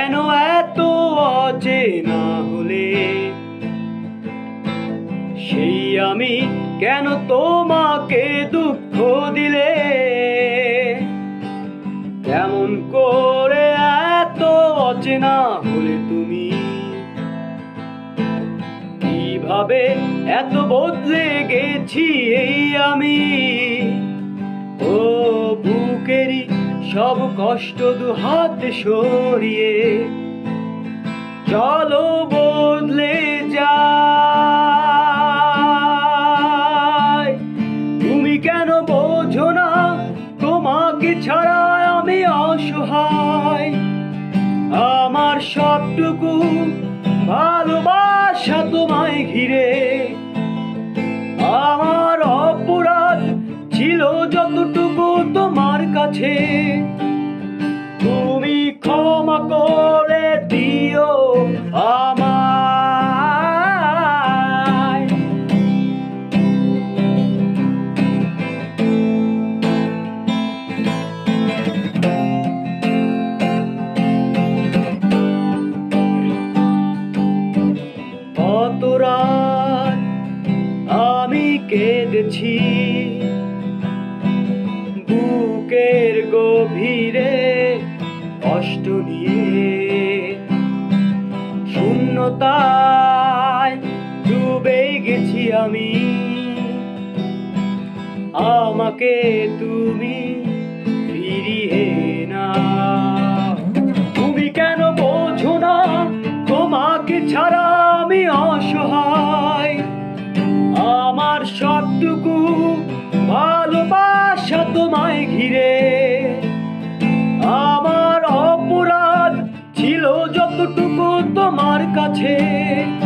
কেন এত অচেনা হলে? সেই আমি কেন তোমাকে দুঃখ দিলে? কেমন করে এত অচেনা হলে তুমি? কিভাবে এত বদলে গেছি এই আমি? ও বুকেরই সব কষ্ট দুহাতে সরিয়ে চলো বদলে যাই। তুমি কেন বোঝো না তোমাকে ছাড়া আমি অসহায়? আমার সবটুকু ভালোবাসা তোমায় ঘিরে। আমার অপরাধ ছিল যতটুকু তোমার কাছে, তুমি ক্ষমা করে দিও আমায়। কত রাত আমি কেঁদেছি বুকের গভীরে কষ্ট নিয়ে, শূন্যতায় ডুবে গেছি আমি। আমাকে তুমি ফিরিয়ে নাও। তুমি কেন বোঝো না তোমাকে ছাড়া আমি অসহায়? আমার সবটুকু ভালোবাসা তোমায় ঘিরে। আমার অপরাধ ছিল যতটুকু তোমার কাছে,